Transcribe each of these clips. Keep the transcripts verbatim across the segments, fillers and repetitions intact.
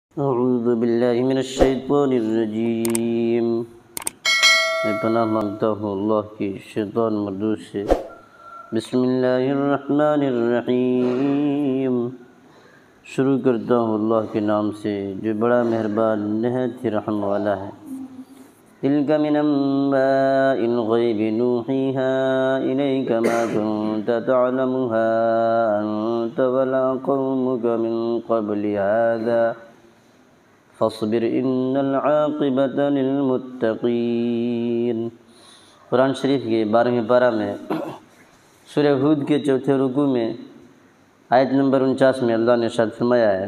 اعوذ باللہ من الشیطان الرجیم، میں پناہ مانگتا ہوں اللہ کی شیطان مردود سے۔ بسم اللہ الرحمن الرحیم، شروع کرتا ہوں اللہ کے نام سے جو بڑا مہربان نہایت ہی رحم والا ہے۔ تلک من انباء الغیب نوحیها الیک ما کنت تعلمها انت ولا قومک من قبل هذا فاصبر ان العاقبۃ للمتقین۔ قرآن شریف کے بارہویں پارہ میں سورہ ہود کے چوتھے رکوع میں آیت نمبر انچاس میں اللہ نے ارشاد فرمایا ہے،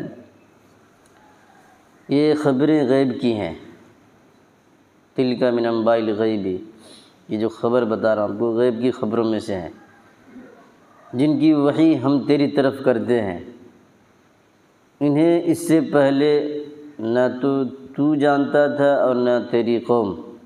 یہ خبریں غیب کی ہیں۔ تلک من انباء الغیب، یہ جو خبر بتا رہا ہوں وہ غیب کی خبروں میں سے ہیں، جن کی وحی ہم تیری طرف کرتے ہیں۔ انہیں اس سے پہلے نہ تو تو جانتا تھا اور نہ تیری قوم۔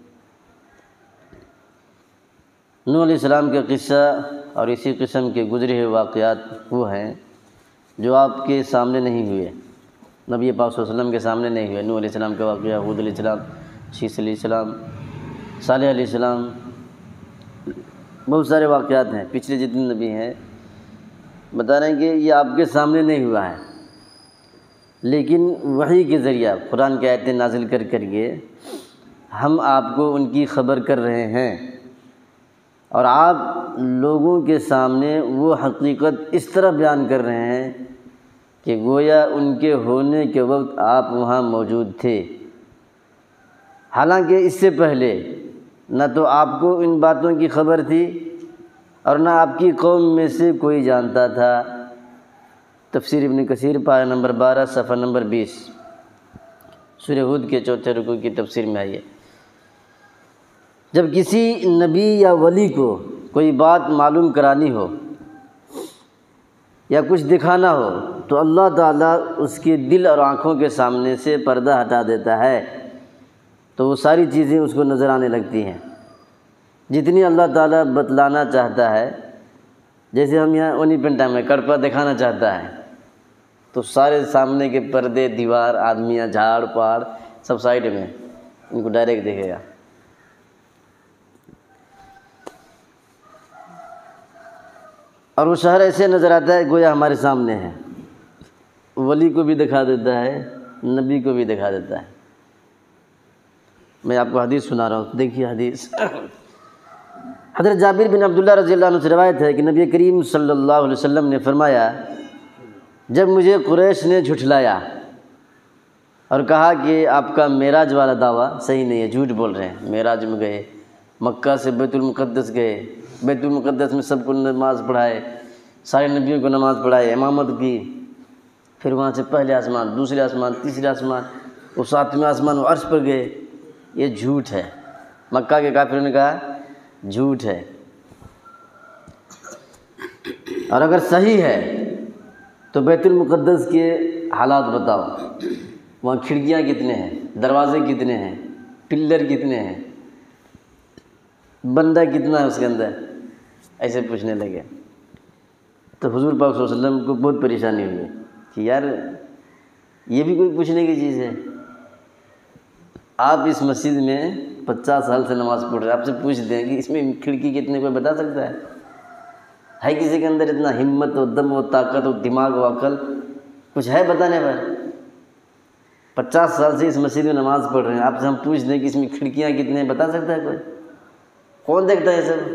نوح علیہ السلام کا قصہ اور اسی قسم کے گزرے ہوئے واقعات وہ ہیں جو آپ کے سامنے نہیں ہوئے، نبی پاک صلی اللہ علیہ وسلم کے سامنے نہیں ہوئے۔ نوح علیہ السلام کا واقعہ، ہود علیہ السلام، شیث علیہ السلام، صالح علیہ السلام، بہت سارے واقعات ہیں، پچھلے جتنے نبی ہیں بتا رہے ہیں کہ یہ آپ کے سامنے نہیں ہوا ہے، لیکن وحی کے ذریعہ قرآن کی آیتیں نازل کر کر کے ہم آپ کو ان کی خبر کر رہے ہیں، اور آپ لوگوں کے سامنے وہ حقیقت اس طرح بیان کر رہے ہیں کہ گویا ان کے ہونے کے وقت آپ وہاں موجود تھے، حالانکہ اس سے پہلے نہ تو آپ کو ان باتوں کی خبر تھی اور نہ آپ کی قوم میں سے کوئی جانتا تھا۔ تفسیر ابن کثیر پارہ نمبر بارہ صفحہ نمبر بیس، سورہ ہود کے چوتھے رکوع کی تفسیر میں آئی ہے۔ جب کسی نبی یا ولی کو کوئی بات معلوم کرانی ہو یا کچھ دکھانا ہو تو اللہ تعالیٰ اس کے دل اور آنکھوں کے سامنے سے پردہ ہٹا دیتا ہے، تو وہ ساری چیزیں اس کو نظر آنے لگتی ہیں جتنی اللہ تعالیٰ بتلانا چاہتا ہے۔ جیسے ہم یہاں اونی پنٹا میں کڑپا دکھانا چاہتا ہے تو سارے سامنے کے پردے، دیوار، آدمیاں، جھاڑ پہاڑ سب سائڈ میں، ان کو ڈائریکٹ دیکھے گا۔ اور وہ شہر ایسے نظر آتا ہے گویا ہمارے سامنے ہے، ولی کو بھی دکھا دیتا ہے، نبی کو بھی دکھا دیتا ہے۔ میں آپ کو حدیث سنا رہا ہوں، دیکھیے حدیث۔ حضرت جابر بن عبداللہ رضی اللہ عنہ سے روایت ہے کہ نبی کریم صلی اللہ علیہ وسلم نے فرمایا، جب مجھے قریش نے جھٹلایا اور کہا کہ آپ کا معراج والا دعویٰ صحیح نہیں ہے، جھوٹ بول رہے ہیں، معراج میں گئے، مکہ سے بیت المقدس گئے، بیت المقدس میں سب کو نماز پڑھائے، سارے نبیوں کو نماز پڑھائے، امامت کی، پھر وہاں سے پہلے آسمان، دوسرے آسمان، تیسرے آسمان، وہ ساتویں آسمان، وہ عرش پر گئے۔ یہ جھوٹ ہے، مکہ کے کافروں نے کہا جھوٹ ہے۔ اور اگر صحیح ہے تو بیت المقدس کے حالات بتاؤ، وہاں کھڑکیاں کتنے ہیں، دروازے کتنے ہیں، پلر کتنے ہیں، بندہ کتنا ہے اس کے اندر، ایسے پوچھنے لگے۔ تو حضور پاک صلی اللہ علیہ وسلم کو بہت پریشانی ہوئی کہ یار یہ بھی کوئی پوچھنے کی چیز ہے؟ آپ اس مسجد میں پچاس سال سے نماز پڑھ رہے ہیں، آپ سے پوچھ دیں کہ اس میں کھڑکی کتنے، کوئی بتا سکتا ہے؟ ہے کسی کے اندر اتنا ہمت و دم و طاقت و دماغ و عقل کچھ ہے بتانے پر؟ پچاس سال سے اس مسجد میں نماز پڑھ رہے ہیں، آپ سے ہم پوچھ دیں کہ اس میں کھڑکیاں کتنے ہیں، بتا سکتا ہے کوئی؟ کون دیکھتا ہے سب؟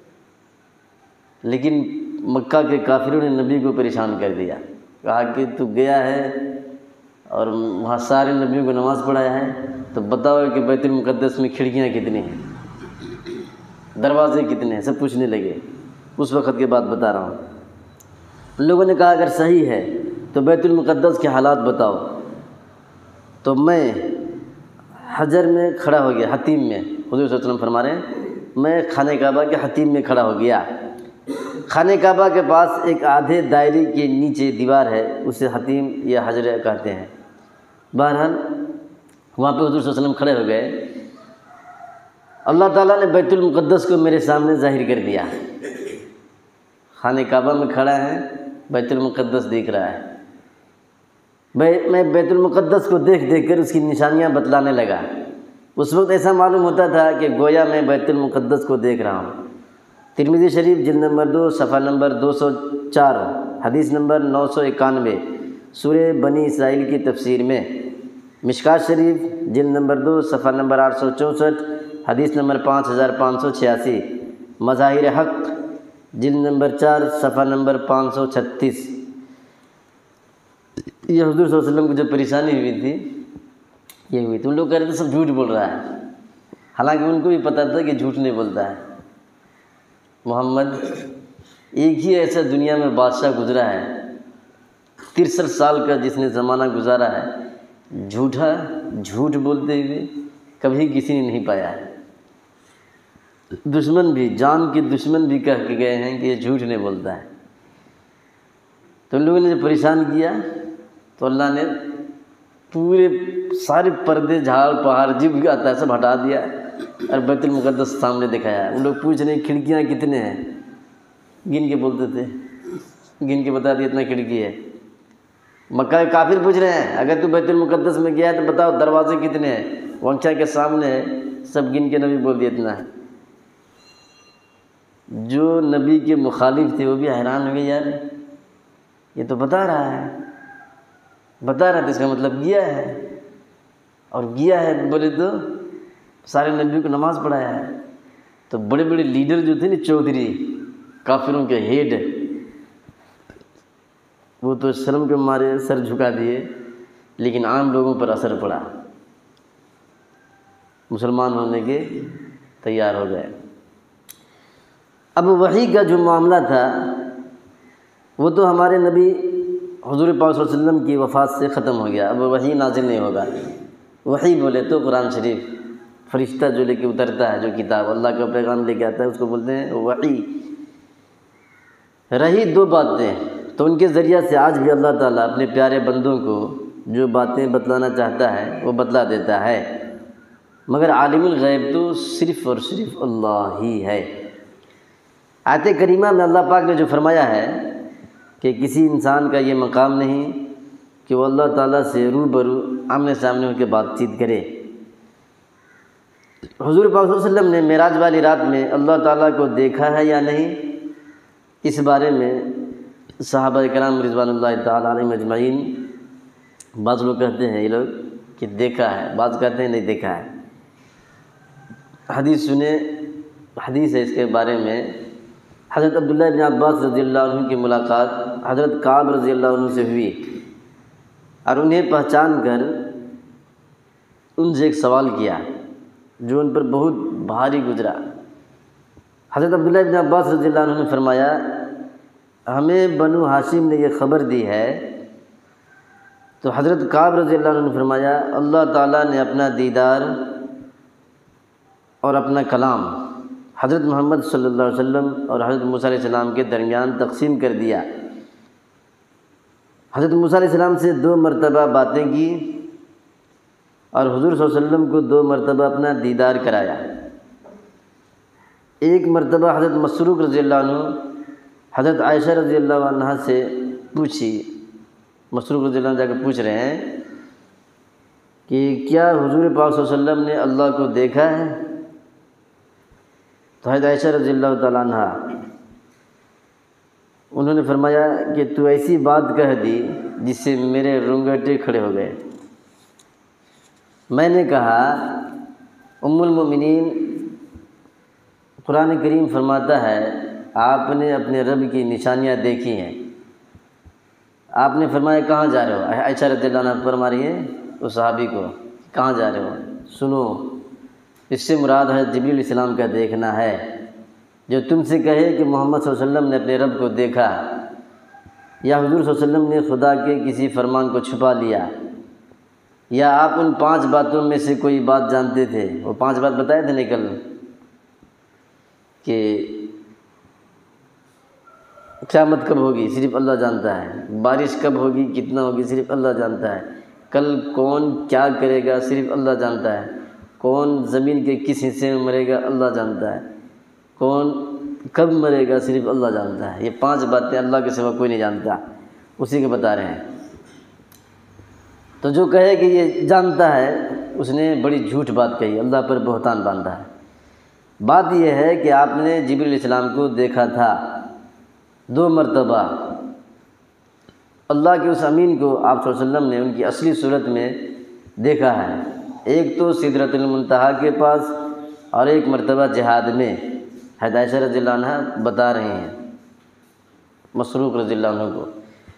لیکن مکہ کے کافروں نے نبی کو پریشان کر دیا، کہا کہ تو گیا ہے اور وہاں سارے نبیوں کو نماز پڑھایا ہے، تو بتاؤ کہ بیت المقدس میں کھڑکیاں کتنی ہیں، دروازے کتنے ہیں، سب پوچھنے لگے۔ اس وقت کی بات بتا رہا ہوں۔ ان لوگوں نے کہا اگر صحیح ہے تو بیت المقدس کے حالات بتاؤ۔ تو میں حجر میں کھڑا ہو گیا، حتیم میں، حضور صلی اللہ علیہ وسلم فرما رہے ہیں میں خانہ کعبہ کے حتیم میں کھڑا ہو گیا۔ خانہ کعبہ کے پاس ایک آدھے دائرے کے نیچے دیوار ہے، اسے حتیم یا حجر کہتے ہیں۔ بہرحال وہاں پہ حضور صلی اللہ علیہ وسلم کھڑے ہو گئے، اللہ تعالیٰ نے بیت المقدس کو میرے سامنے ظاہر کر دیا۔ خانہ کعبہ میں کھڑا ہے، بیت المقدس دیکھ رہا ہے۔ میں میں بیت المقدس کو دیکھ دیکھ کر اس کی نشانیاں بتلانے لگا۔ اس وقت ایسا معلوم ہوتا تھا کہ گویا میں بیت المقدس کو دیکھ رہا ہوں۔ ترمذی شریف جلد نمبر دو صفحہ نمبر دو سو چار، حدیث نمبر نو سو اکانوے، سورہ بنی اسرائیل کی تفسیر میں۔ مشکات شریف جلد نمبر دو صفحہ نمبر آٹھ سو چونسٹھ، حدیث نمبر پانچ ہزار پانچ سو چھیاسی۔ مظاہر حق جلد نمبر چار صفحہ نمبر پانچ سو چھتیس۔ یہ حضور صلی اللہ علیہ وسلم کو جو پریشانی ہوئی تھی یہ ہوئی تھی، ان لوگ کہہ رہے تھے سب جھوٹ بول رہا ہے، حالانکہ ان کو بھی پتہ تھا کہ جھوٹ نہیں بولتا ہے۔ محمد ایک ہی ایسا دنیا میں بادشاہ گزرا ہے ترسٹھ سال کا، جس نے زمانہ گزارا ہے، جھوٹا جھوٹ بولتے ہوئے کبھی کسی نے نہیں پایا ہے۔ دشمن بھی، جان کے دشمن بھی کہہ کے گئے ہیں کہ یہ جھوٹ نہیں بولتا ہے۔ تو ان لوگوں نے جو پریشان کیا تو اللہ نے پورے سارے پردے، جھاڑ پہاڑ جب بھی آتا ہے سب ہٹا دیا اور بیت المقدس سامنے دکھایا۔ ان لوگ پوچھ رہے ہیں کھڑکیاں کتنے ہیں، گن کے بولتے تھے، گن کے بتا دیا اتنا کھڑکی ہے۔ مکہ کے کافر پوچھ رہے ہیں اگر تو بیت المقدس میں گیا ہے تو بتاؤ دروازے کتنے ہیں، ونچا کے سامنے ہے، سب گن کے نبی بول دیا اتنا ہے۔ جو نبی کے مخالف تھے وہ بھی حیران ہوئے، یار یہ تو بتا رہا ہے، بتا رہا تھا، اس کا مطلب گیا ہے، اور گیا ہے بولے تو سارے نبیوں کو نماز پڑھایا ہے۔ تو بڑے بڑے لیڈر جو تھے نا، چودھری، کافروں کے ہیڈ، وہ تو شرم کے مارے سر جھکا دیے، لیکن عام لوگوں پر اثر پڑا، مسلمان ہونے کے تیار ہو گئے۔ اب وحی کا جو معاملہ تھا وہ تو ہمارے نبی حضور پاک صلی اللہ علیہ وسلم کی وفات سے ختم ہو گیا، اب وحی نازل نہیں ہوگا۔ وحی بولے تو قرآن شریف، فرشتہ جو لے کے اترتا ہے، جو کتاب اللہ کا پیغام لے کے آتا ہے، اس کو بولتے ہیں وحی۔ رہی دو باتیں تو ان کے ذریعہ سے آج بھی اللہ تعالیٰ اپنے پیارے بندوں کو جو باتیں بتلانا چاہتا ہے وہ بتلا دیتا ہے، مگر عالم الغیب تو صرف اور صرف اللہ ہی ہے۔ آیت کریمہ میں اللہ پاک نے جو فرمایا ہے کہ کسی انسان کا یہ مقام نہیں کہ وہ اللہ تعالیٰ سے روبرو آمنے سامنے ہو کے بات چیت کرے۔ حضور پاک صلی اللہ علیہ وسلم نے معراج والی رات میں اللہ تعالیٰ کو دیکھا ہے یا نہیں، اس بارے میں صحابہ کرام رضوان اللہ تعالیٰ علیہم اجمعین، بعض لوگ کہتے ہیں یہ لوگ کہ دیکھا ہے، بعض کہتے ہیں نہیں دیکھا ہے۔ حدیث سنے، حدیث ہے اس کے بارے میں، حضرت عبداللہ بن عباس رضی اللہ عنہ کی ملاقات حضرت کعب رضی اللہ عنہ سے ہوئی، اور انہیں پہچان کر ان سے ایک سوال کیا جو ان پر بہت بھاری گزرا۔ حضرت عبداللہ بن عباس رضی اللہ عنہ نے فرمایا، ہمیں بنو ہاشم نے یہ خبر دی ہے۔ تو حضرت کعب رضی اللہ عنہ نے فرمایا، اللہ تعالیٰ نے اپنا دیدار اور اپنا کلام حضرت محمد صلی اللہ علیہ وسلم اور حضرت موسیٰ علیہ السلام کے درمیان تقسیم کر دیا۔ حضرت موسیٰ علیہ السلام سے دو مرتبہ باتیں کی اور حضور صلی اللہ علیہ وسلم کو دو مرتبہ اپنا دیدار کرایا۔ ایک مرتبہ حضرت مسروق رضی اللہ عنہ حضرت عائشہ رضی اللہ عنہ سے پوچھی، مسروق رضی اللہ عنہ جا کے پوچھ رہے ہیں کہ کیا حضور پاک صلی اللہ علیہ وسلم نے اللہ کو دیکھا ہے؟ تو حضرت عائشہ رضی اللہ تعالیٰ عنہ انہوں نے فرمایا کہ تو ایسی بات کہہ دی جس سے میرے رونگٹے کھڑے ہو گئے۔ میں نے کہا، ام المؤمنین، قرآن کریم فرماتا ہے آپ نے اپنے رب کی نشانیاں دیکھی ہیں۔ آپ نے فرمایا کہاں جا رہے ہو؟ عائشہ رضی اللہ عنہ فرما رہی ہے اس صحابی کو، کہاں جا رہے ہو؟ سنو، اس سے مراد ہے جبریل علیہ السلام کا دیکھنا ہے۔ جو تم سے کہے کہ محمد صلی اللہ علیہ وسلم نے اپنے رب کو دیکھا، یا حضور صلی اللہ علیہ وسلم نے خدا کے کسی فرمان کو چھپا لیا، یا آپ ان پانچ باتوں میں سے کوئی بات جانتے تھے، وہ پانچ بات بتائے تھے نکل کہ قیامت کب ہوگی صرف اللہ جانتا ہے، بارش کب ہوگی کتنا ہوگی صرف اللہ جانتا ہے، کل کون کیا کرے گا صرف اللہ جانتا ہے، کون زمین کے کس حصے میں مرے گا اللہ جانتا ہے، کون کب مرے گا صرف اللہ جانتا ہے۔ یہ پانچ باتیں اللہ کے سوا کوئی نہیں جانتا، اسی کے بتا رہے ہیں۔ تو جو کہے کہ یہ جانتا ہے اس نے بڑی جھوٹ بات کہی، اللہ پر بہتان باندھا ہے۔ بات یہ ہے کہ آپ نے جبریل علیہ السلام کو دیکھا تھا دو مرتبہ، اللہ کے اس امین کو آپ صلی اللہ علیہ وسلم نے ان کی اصلی صورت میں دیکھا ہے، ایک تو سدرۃ المنتہا کے پاس اور ایک مرتبہ جہاد میں۔ حضرت عائشہ رضی اللہ عنہ بتا رہے ہیں مسروق رضی اللہ عنہ کو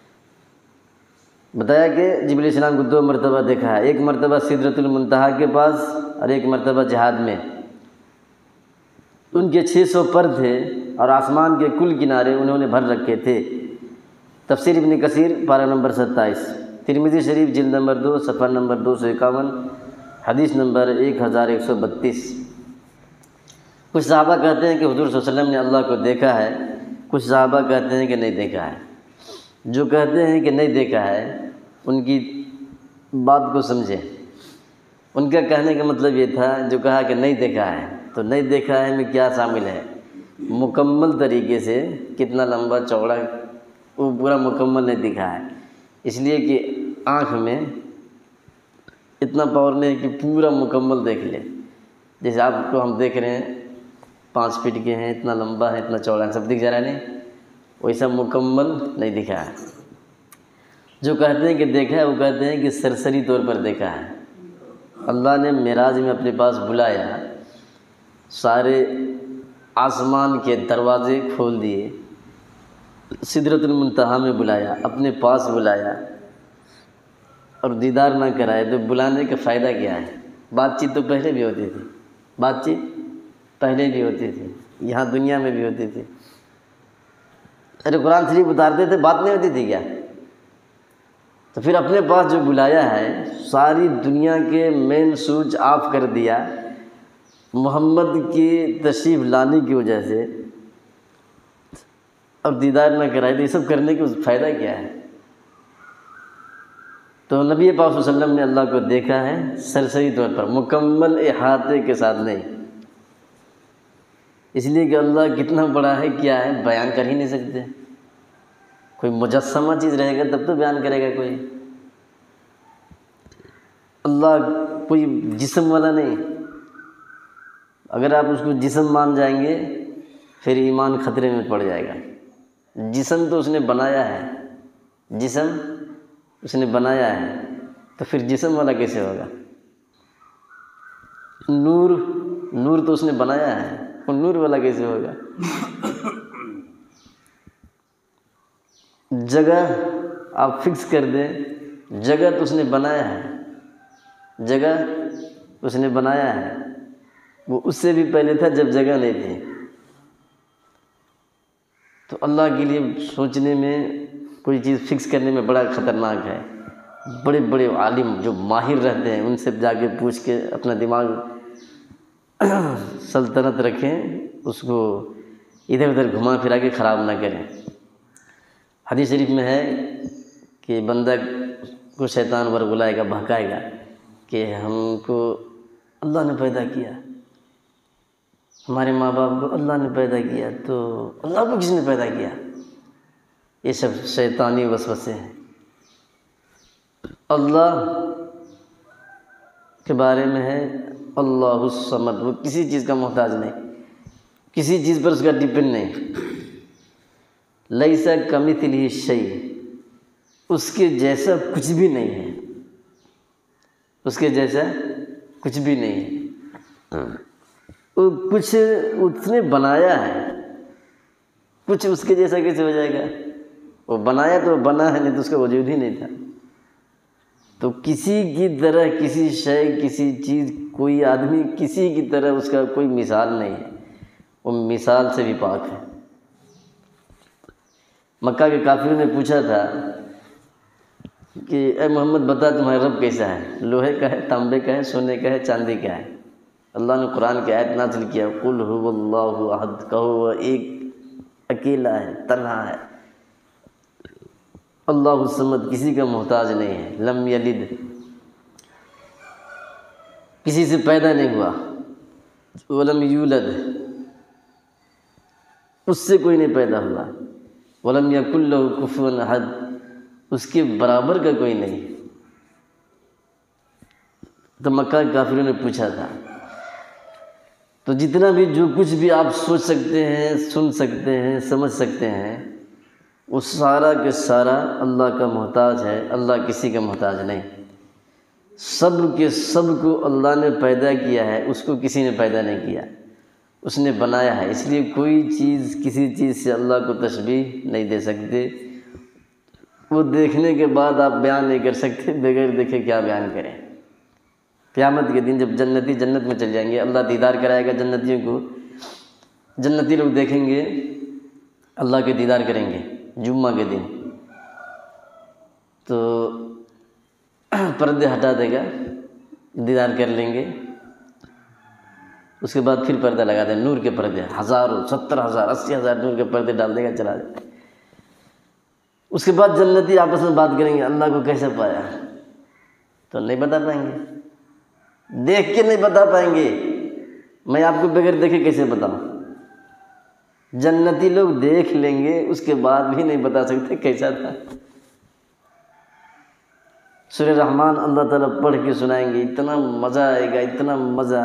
بتایا کہ جبریل علیہ السلام کو دو مرتبہ دیکھا ہے، ایک مرتبہ سدرۃ المنتہا کے پاس اور ایک مرتبہ جہاد میں۔ ان کے چھ سو پر تھے اور آسمان کے کل کنارے انہوں نے بھر رکھے تھے۔ تفسیر ابن کثیر پارہ نمبر ستائیس، ترمذی شریف جلد نمبر دو صفحہ نمبر دو سو اکاون، حدیث نمبر ایک ہزار ایک سو بتیس۔ کچھ صحابہ کہتے ہیں کہ حضور صلی اللہ علیہ وسلم نے اللہ کو دیکھا ہے، کچھ صحابہ کہتے ہیں کہ نہیں دیکھا ہے۔ جو کہتے ہیں کہ نہیں دیکھا ہے ان کی بات کو سمجھیں۔ ان کا کہنے کا مطلب یہ تھا، جو کہا کہ نہیں دیکھا ہے تو نہیں دیکھا ہے میں کیا شامل ہے؟ مکمل طریقے سے کتنا لمبا چوڑا وہ پورا مکمل نہیں دکھا ہے، اس لیے کہ آنکھ میں اتنا پاور نہیں کہ پورا مکمل دیکھ لے۔ جیسے آپ کو ہم دیکھ رہے ہیں پانچ فٹ کے ہیں، اتنا لمبا ہے، اتنا چوڑا ہے، سب دکھ جا رہا ہے نہیں، ویسا مکمل نہیں دکھا ہے۔ جو کہتے ہیں کہ دیکھا ہے وہ کہتے ہیں کہ سرسری طور پر دیکھا ہے۔ اللہ نے معراج میں اپنے پاس بلایا، سارے آسمان کے دروازے کھول دیے، سدرۃ المنتہا میں بلایا، اپنے پاس بلایا اور دیدار نہ کرائے تو بلانے کا فائدہ کیا ہے؟ بات چیت تو پہلے بھی ہوتی تھی، بات چیت پہلے بھی ہوتی تھی، یہاں دنیا میں بھی ہوتی تھی۔ ارے قرآن شریف اتارتے تھے، بات نہیں ہوتی تھی کیا؟ تو پھر اپنے پاس جو بلایا ہے، ساری دنیا کے مین سوئچ آف کر دیا محمد کی تشریف لانے کی وجہ سے، اور دیدار نہ کرائے تو یہ سب کرنے کا فائدہ کیا ہے؟ تو نبی پاک صلی اللہ علیہ وسلم نے اللہ کو دیکھا ہے سرسری طور پر، مکمل احاطے کے ساتھ نہیں، اس لیے کہ اللہ کتنا بڑا ہے، کیا ہے، بیان کر ہی نہیں سکتے۔ کوئی مجسمہ چیز رہے گا تب تو بیان کرے گا کوئی۔ اللہ کوئی جسم والا نہیں، اگر آپ اس کو جسم مان جائیں گے پھر ایمان خطرے میں پڑ جائے گا۔ جسم تو اس نے بنایا ہے، جسم اس نے بنایا ہے تو پھر جسم والا کیسے ہوگا؟ نور نور تو اس نے بنایا ہے، وہ نور والا کیسے ہوگا؟ جگہ آپ فکس کر دیں، جگہ تو اس نے بنایا ہے، جگہ اس نے بنایا ہے، وہ اس سے بھی پہلے تھا جب جگہ نہیں تھی۔ تو اللہ کے لیے سوچنے میں، کوئی چیز فکس کرنے میں بڑا خطرناک ہے۔ بڑے بڑے عالم جو ماہر رہتے ہیں ان سے جا کے پوچھ کے اپنا دماغ سلطنت رکھیں، اس کو ادھر ادھر گھما پھرا کے خراب نہ کریں۔ حدیث شریف میں ہے کہ بندہ کو شیطان ورگلائے گا، بہکائے گا کہ ہم کو اللہ نے پیدا کیا، ہمارے ماں باپ کو اللہ نے پیدا کیا، تو اللہ کو کس نے پیدا کیا؟ یہ سب شیطانی وسوسے ہیں۔ اللہ کے بارے میں ہے اللہ الصمد، وہ کسی چیز کا محتاج نہیں، کسی چیز پر اس کا ڈپینڈ نہیں۔ لیس کمثلہ شیء، اس کے جیسا کچھ بھی نہیں ہے، اس کے جیسا کچھ بھی نہیں ہے۔ وہ کچھ اس نے بنایا ہے، کچھ اس کے جیسا کیسے ہو جائے گا؟ وہ بنایا تو بنا ہے، نہیں تو اس کا وجود ہی نہیں تھا۔ تو کسی کی طرح کسی شے، کسی چیز، کوئی آدمی کسی کی طرح اس کا کوئی مثال نہیں ہے، وہ مثال سے بھی پاک ہے۔ مکہ کے کافروں نے پوچھا تھا کہ اے محمد بتا تمہارا رب کیسا ہے، لوہے کا ہے، تانبے کا ہے، سونے کا ہے، چاندی کا ہے؟ اللہ نے قرآن کی آیت نازل کیا، قل هو اللہ احد، کہو وہ ایک اکیلا ہے، تنہا ہے، اللہ الصمد، کسی کا محتاج نہیں ہے، لم یلد، کسی سے پیدا نہیں ہوا، ولم یولد، اس سے کوئی نہیں پیدا ہوا، ولم یکن لہ کفوا احد، اس کے برابر کا کوئی نہیں۔ تو مکہ کے کافروں نے پوچھا تھا، تو جتنا بھی جو کچھ بھی آپ سوچ سکتے ہیں، سن سکتے ہیں، سمجھ سکتے ہیں، وہ سارا کے سارا اللہ کا محتاج ہے، اللہ کسی کا محتاج نہیں۔ سب کے سب کو اللہ نے پیدا کیا ہے، اس کو کسی نے پیدا نہیں کیا، اس نے بنایا ہے۔ اس لیے کوئی چیز کسی چیز سے اللہ کو تشبیہ نہیں دے سکتے۔ وہ دیکھنے کے بعد آپ بیان نہیں کر سکتے، بغیر دیکھے کیا بیان کریں۔ قیامت کے دن جب جنتی جنت میں چل جائیں گے، اللہ دیدار کرائے گا جنتیوں کو، جنتی لوگ دیکھیں گے، اللہ کے دیدار کریں گے جمعہ کے دن، تو پردے ہٹا دے گا، دیدار کر لیں گے، اس کے بعد پھر پردہ لگا دیں، نور کے پردے، ہزاروں، ستر ہزار، اسی ہزار نور کے پردے ڈال دے گا، چلا جائے گا۔ اس کے بعد جنتی آپس میں بات کریں گے، اللہ کو کیسے پایا؟ تو نہیں بتا پائیں گے، دیکھ کے نہیں بتا پائیں گے۔ میں آپ کو بغیر دیکھے کیسے بتاؤں؟ جنتی لوگ دیکھ لیں گے، اس کے بعد بھی نہیں بتا سکتے کیسا تھا۔ سورہ رحمان اللہ تعالیٰ پڑھ کے سنائیں گے، اتنا مزہ آئے گا، اتنا مزہ،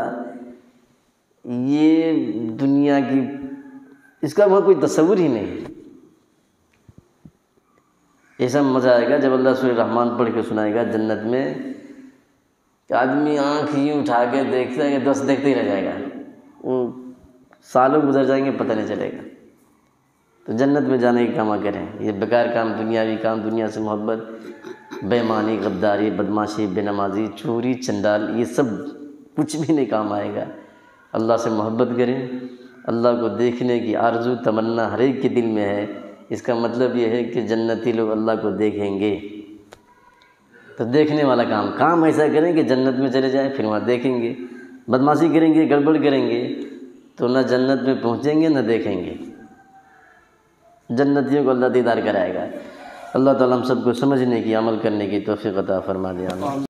یہ دنیا کی اس کا وہاں کوئی تصور ہی نہیں۔ ایسا مزہ آئے گا جب اللہ سورہ رحمان پڑھ کے سنائے گا جنت میں کہ آدمی آنکھ یوں اٹھا کے دیکھتا ہے کہ بس دیکھتے ہی رہ جائے گا، وہ سالوں گزر جائیں گے پتہ نہیں چلے گا۔ تو جنت میں جانے کی کام کریں، یہ بیکار کام، دنیاوی کام، دنیا سے محبت، بے ایمانی، غداری، بدماشی، بے نمازی، چوری، چنڈال، یہ سب کچھ بھی نہیں کام آئے گا۔ اللہ سے محبت کریں، اللہ کو دیکھنے کی آرزو تمنا ہر ایک کے دل میں ہے۔ اس کا مطلب یہ ہے کہ جنتی لوگ اللہ کو دیکھیں گے، تو دیکھنے والا کام کام ایسا کریں کہ جنت میں چلے جائیں، پھر وہاں دیکھیں گے۔ بدماشی کریں گے، گڑبڑ کریں گے تو نہ جنت میں پہنچیں گے نہ دیکھیں گے۔ جنتیوں کو اللہ دیدار کرائے گا۔ اللہ تعالیٰ ہم سب کو سمجھنے کی، عمل کرنے کی توفیق عطا فرما دے۔ آمین۔